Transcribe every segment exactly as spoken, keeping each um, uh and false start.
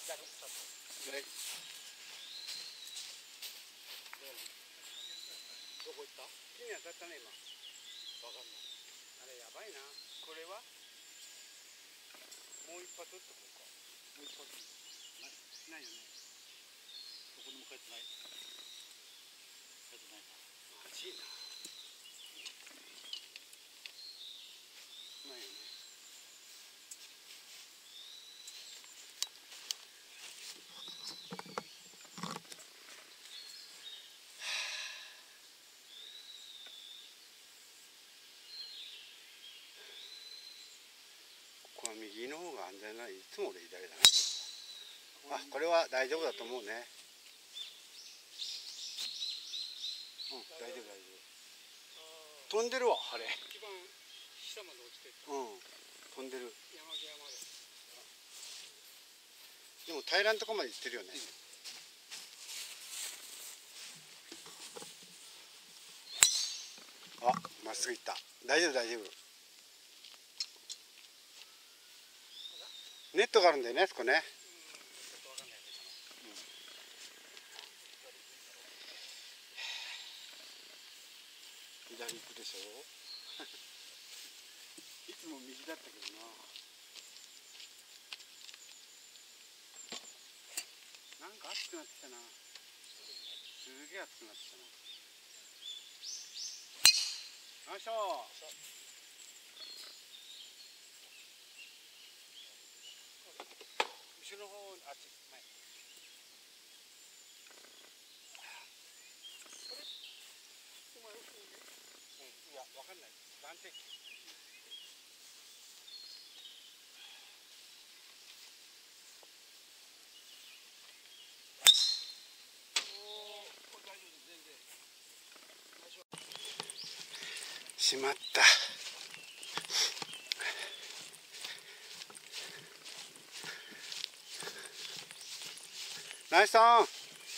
どこ行った？木に当たったね今。わかんない。あれやばいな。これはもう一発打ってこうか。もう一発ないしないよね。どこにも帰ってない。帰ってないな。マジな。ないよね。ここは右の方が安全な。いつも俺左だな。あ、これは大丈夫だと思うね。うん、大丈夫大丈夫。飛んでるわ、あれ。一番下まで落ちてる。うん、飛んでる。山際まで。でも平らなとこまで行ってるよね。うん、あ、まっすぐ行った。大丈夫大丈夫。ネットがあるんだよね、あそこね。左行くでしょいつも右だったけどな。なんか熱くなってきたな。すげえ熱くなってきたな。よいしょ。後ろの方、あっち前。これお前、うん、いや、わかんない。断定器。しまった。ナイスさん。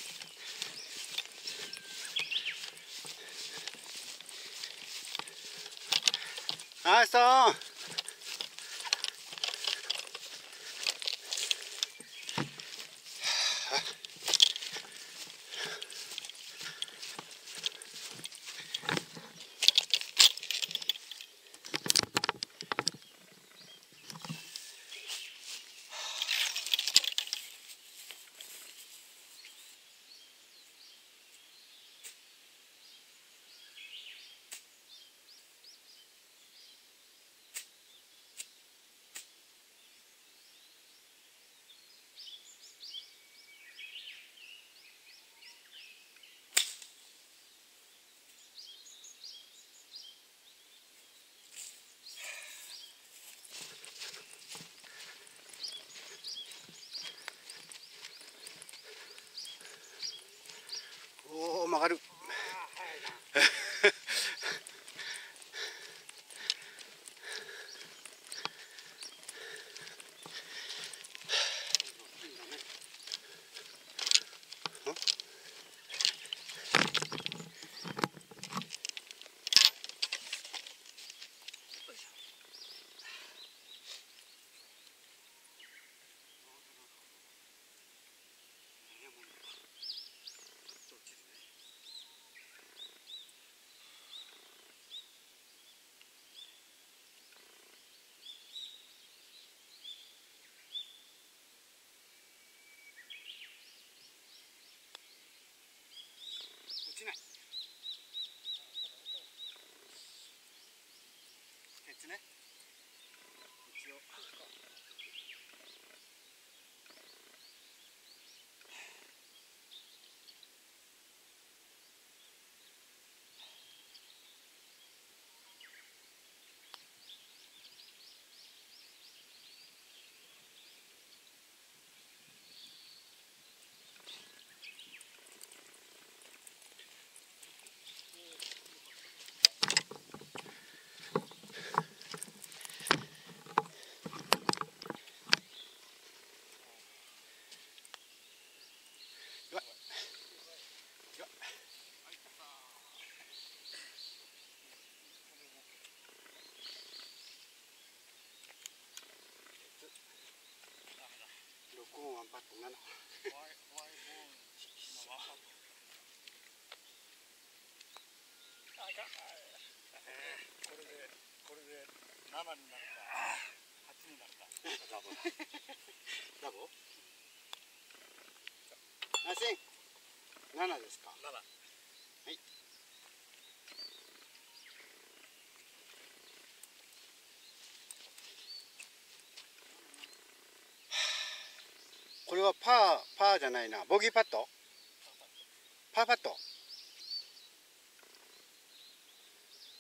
ナイスさん。おお、曲がる。落ちない。鉄ね。一応。 なの。 これでこれでななになった、はちになった。ダボダボナイスイン。ななですか。 なな。 はい。これはパー、パーじゃないな。ボギーパット？パーパット。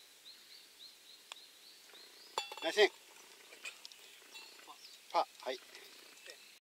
ナイスイン。パー、はい。